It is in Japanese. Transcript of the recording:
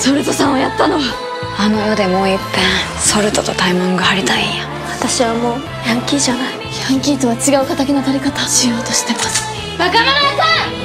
ソルトさんをやったのはあの世でもう一遍ソルトとタイマンが張りたいんや。 私はもうヤンキーじゃない。ヤンキーとは違う敵の取り方しようとしてます。 若村さん。